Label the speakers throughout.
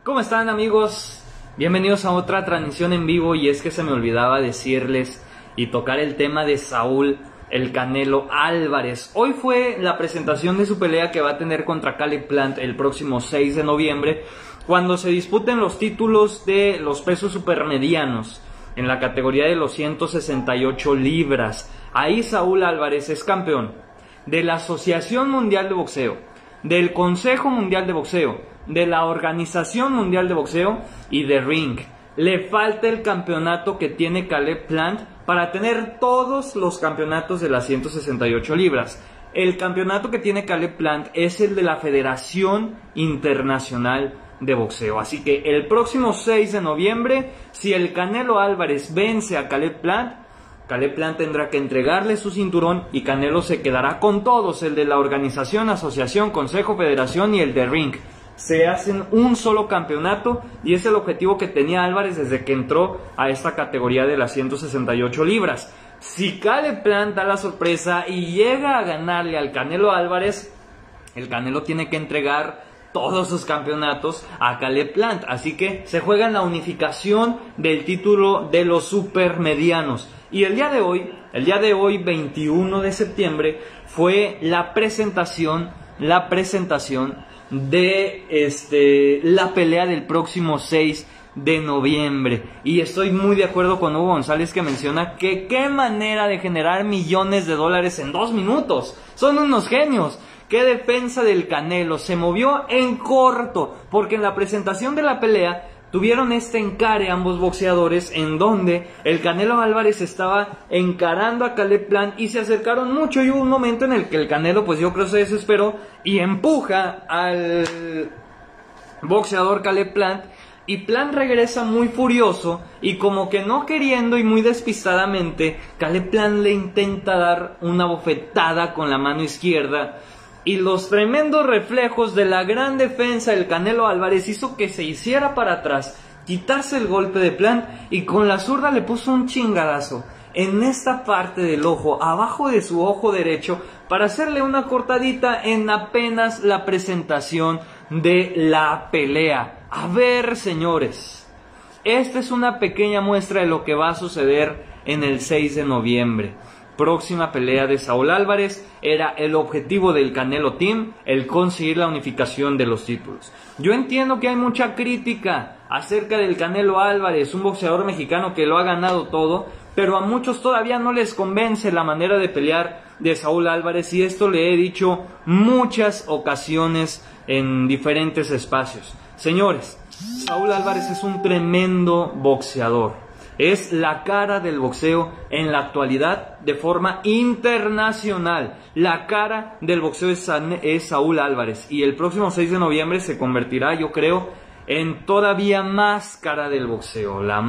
Speaker 1: ¿Cómo están, amigos? Bienvenidos a otra transmisión en vivo. Y es que se me olvidaba decirles y tocar el tema de Saúl El Canelo Álvarez. Hoy fue la presentación de su pelea que va a tener contra Caleb Plant el próximo 6 de noviembre, cuando se disputen los títulos de los pesos supermedianos en la categoría de los 168 libras. Ahí Saúl Álvarez es campeón de la Asociación Mundial de Boxeo, del Consejo Mundial de Boxeo, de la Organización Mundial de Boxeo y de Ring. Le falta el campeonato que tiene Caleb Plant para tener todos los campeonatos de las 168 libras. El campeonato que tiene Caleb Plant es el de la Federación Internacional de Boxeo. Así que el próximo 6 de noviembre, si el Canelo Álvarez vence a Caleb Plant tendrá que entregarle su cinturón y Canelo se quedará con todos, el de la organización, asociación, consejo, federación y el de Ring. Se hacen un solo campeonato y es el objetivo que tenía Álvarez desde que entró a esta categoría de las 168 libras. Si Caleb Plant da la sorpresa y llega a ganarle al Canelo Álvarez, el Canelo tiene que entregar todos sus campeonatos a Caleb Plant. Así que se juega en la unificación del título de los supermedianos. Y el día de hoy, 21 de septiembre, fue la presentación de la pelea del próximo 6 de noviembre. Y estoy muy de acuerdo con Hugo González, que menciona que qué manera de generar millones de dólares en 2 minutos. Son unos genios. Qué defensa del Canelo, se movió en corto, porque en la presentación de la pelea tuvieron este encare ambos boxeadores, en donde el Canelo Álvarez estaba encarando a Caleb Plant y se acercaron mucho, y hubo un momento en el que el Canelo, pues yo creo, se desesperó y empuja al boxeador Caleb Plant, y Plant regresa muy furioso y como que no queriendo y muy despistadamente, Caleb Plant le intenta dar una bofetada con la mano izquierda. Y los tremendos reflejos de la gran defensa del Canelo Álvarez hizo que se hiciera para atrás, quitarse el golpe de Plant, y con la zurda le puso un chingadazo en esta parte del ojo, abajo de su ojo derecho, para hacerle una cortadita en apenas la presentación de la pelea. A ver, señores, esta es una pequeña muestra de lo que va a suceder en el 6 de noviembre. Próxima pelea de Saúl Álvarez. Era el objetivo del Canelo Team el conseguir la unificación de los títulos. Yo entiendo que hay mucha crítica acerca del Canelo Álvarez, un boxeador mexicano que lo ha ganado todo, pero a muchos todavía no les convence la manera de pelear de Saúl Álvarez, y esto le he dicho muchas ocasiones en diferentes espacios. Señores, Saúl Álvarez es un tremendo boxeador. Es la cara del boxeo en la actualidad de forma internacional. La cara del boxeo es Saúl Álvarez. Y el próximo 6 de noviembre se convertirá, yo creo, en todavía más cara del boxeo. La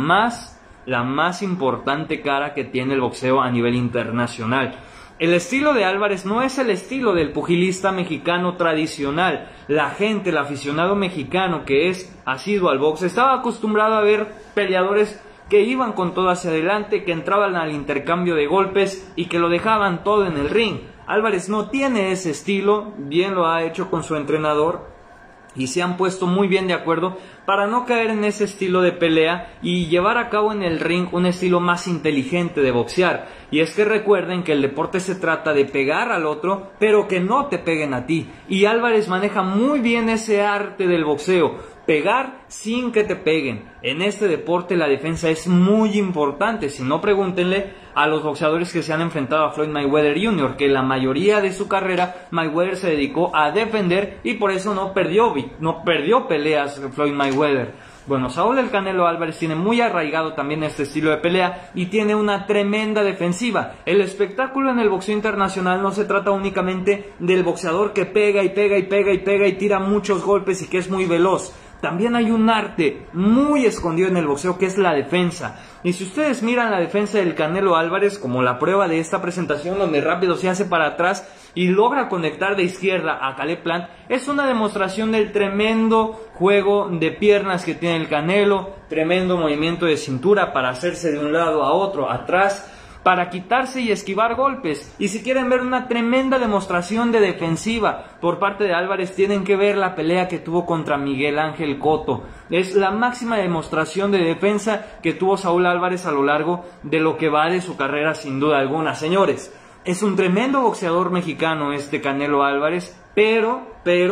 Speaker 1: más importante cara que tiene el boxeo a nivel internacional. El estilo de Álvarez no es el estilo del pugilista mexicano tradicional. La gente, el aficionado mexicano que es asiduo al box, estaba acostumbrado a ver peleadores que iban con todo hacia adelante, que entraban al intercambio de golpes y que lo dejaban todo en el ring. Álvarez no tiene ese estilo, bien lo ha hecho con su entrenador y se han puesto muy bien de acuerdo para no caer en ese estilo de pelea y llevar a cabo en el ring un estilo más inteligente de boxear. Y es que recuerden que el deporte se trata de pegar al otro, pero que no te peguen a ti. Y Álvarez maneja muy bien ese arte del boxeo. Pegar sin que te peguen. En este deporte la defensa es muy importante. Si no, pregúntenle a los boxeadores que se han enfrentado a Floyd Mayweather Jr., que la mayoría de su carrera Mayweather se dedicó a defender y por eso no perdió peleas Floyd Mayweather. Bueno, Saúl El Canelo Álvarez tiene muy arraigado también este estilo de pelea y tiene una tremenda defensiva. El espectáculo en el boxeo internacional no se trata únicamente del boxeador que pega y pega y pega y pega y tira muchos golpes y que es muy veloz. También hay un arte muy escondido en el boxeo, que es la defensa. Y si ustedes miran la defensa del Canelo Álvarez, como la prueba de esta presentación, donde rápido se hace para atrás y logra conectar de izquierda a Caleb Plant, es una demostración del tremendo juego de piernas que tiene el Canelo, tremendo movimiento de cintura para hacerse de un lado a otro, atrás, para quitarse y esquivar golpes. Y si quieren ver una tremenda demostración de defensiva por parte de Álvarez, tienen que ver la pelea que tuvo contra Miguel Ángel Cotto. Es la máxima demostración de defensa que tuvo Saúl Álvarez a lo largo de lo que va de su carrera, sin duda alguna. Señores, es un tremendo boxeador mexicano este Canelo Álvarez, pero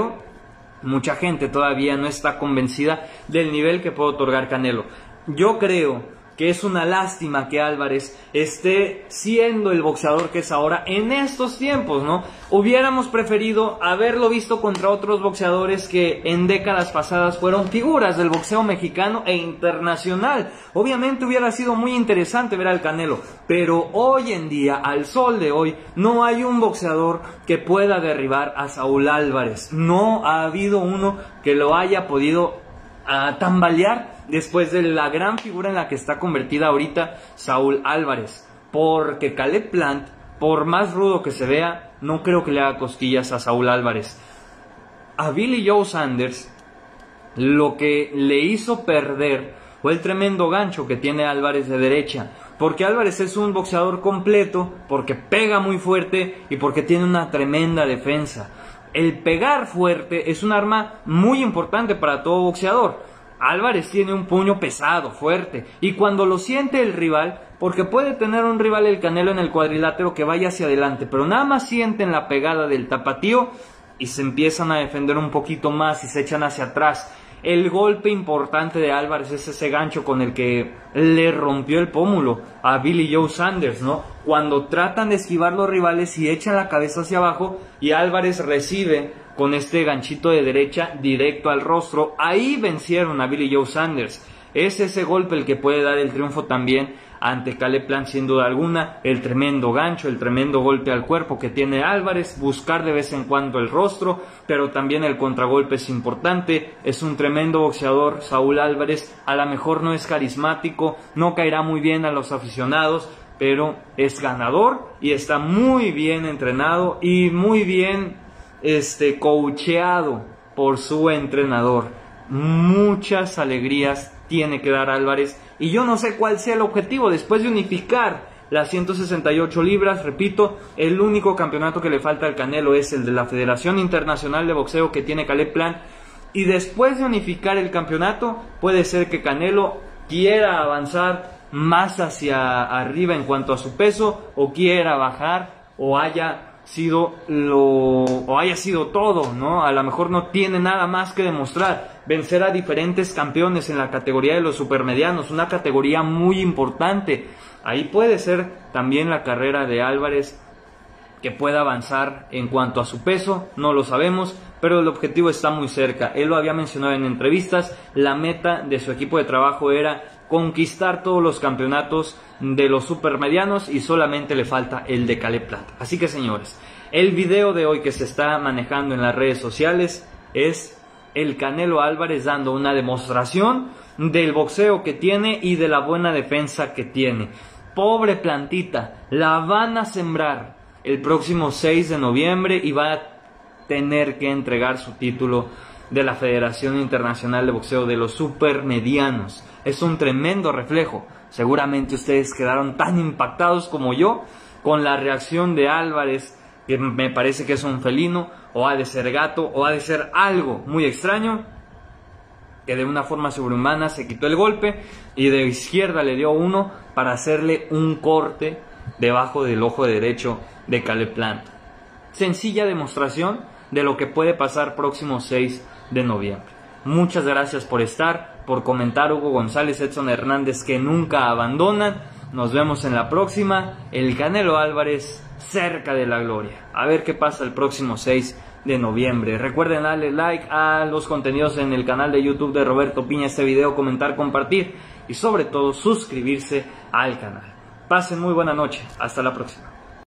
Speaker 1: mucha gente todavía no está convencida del nivel que puede otorgar Canelo. Yo creo que es una lástima que Álvarez esté siendo el boxeador que es ahora en estos tiempos, ¿no? Hubiéramos preferido haberlo visto contra otros boxeadores que en décadas pasadas fueron figuras del boxeo mexicano e internacional. Obviamente hubiera sido muy interesante ver al Canelo, pero hoy en día, al sol de hoy, no hay un boxeador que pueda derribar a Saúl Álvarez. No ha habido uno que lo haya podido tambalear después de la gran figura en la que está convertida ahorita Saúl Álvarez. Porque Caleb Plant, por más rudo que se vea, no creo que le haga cosquillas a Saúl Álvarez. A Billy Joe Saunders lo que le hizo perder fue el tremendo gancho que tiene Álvarez de derecha. Porque Álvarez es un boxeador completo, porque pega muy fuerte y porque tiene una tremenda defensa. El pegar fuerte es un arma muy importante para todo boxeador. Álvarez tiene un puño pesado, fuerte, y cuando lo siente el rival, porque puede tener un rival el Canelo en el cuadrilátero que vaya hacia adelante, pero nada más sienten la pegada del tapatío y se empiezan a defender un poquito más y se echan hacia atrás. El golpe importante de Álvarez es ese gancho con el que le rompió el pómulo a Billy Joe Saunders, ¿no? Cuando tratan de esquivar los rivales y echan la cabeza hacia abajo y Álvarez recibe con este ganchito de derecha directo al rostro. Ahí vencieron a Billy Joe Saunders. Es ese golpe el que puede dar el triunfo también ante Caleb Plant, sin duda alguna. El tremendo gancho, el tremendo golpe al cuerpo que tiene Álvarez, buscar de vez en cuando el rostro, pero también el contragolpe es importante. Es un tremendo boxeador Saúl Álvarez, a lo mejor no es carismático, no caerá muy bien a los aficionados, pero es ganador y está muy bien entrenado y muy bien coacheado por su entrenador. Muchas alegrías tiene que dar Álvarez, y yo no sé cuál sea el objetivo después de unificar las 168 libras. Repito, el único campeonato que le falta al Canelo es el de la Federación Internacional de Boxeo que tiene Caleb Plant, y después de unificar el campeonato puede ser que Canelo quiera avanzar más hacia arriba en cuanto a su peso, o quiera bajar, o haya sido todo, ¿no? A lo mejor no tiene nada más que demostrar. Vencer a diferentes campeones en la categoría de los supermedianos, una categoría muy importante. Ahí puede ser también la carrera de Álvarez que pueda avanzar en cuanto a su peso, no lo sabemos, pero el objetivo está muy cerca. Él lo había mencionado en entrevistas, la meta de su equipo de trabajo era conquistar todos los campeonatos de los supermedianos y solamente le falta el de Caleb Plant. Así que, señores, el video de hoy que se está manejando en las redes sociales es el Canelo Álvarez dando una demostración del boxeo que tiene y de la buena defensa que tiene. Pobre Plantita, la van a sembrar el próximo 6 de noviembre y va a tener que entregar su título de la Federación Internacional de Boxeo de los Supermedianos. Es un tremendo reflejo. Seguramente ustedes quedaron tan impactados como yo con la reacción de Álvarez, que me parece que es un felino, o ha de ser gato, o ha de ser algo muy extraño, que de una forma sobrehumana se quitó el golpe y de izquierda le dio uno para hacerle un corte debajo del ojo derecho de Caleb Plant. Sencilla demostración de lo que puede pasar próximo 6 de noviembre. Muchas gracias por estar, por comentar. Hugo González, Edson Hernández, que nunca abandonan. Nos vemos en la próxima. El Canelo Álvarez cerca de la gloria. A ver qué pasa el próximo 6 de noviembre. Recuerden darle like a los contenidos en el canal de YouTube de Roberto Piña, este video, comentar, compartir y sobre todo suscribirse al canal. Pasen muy buena noche. Hasta la próxima.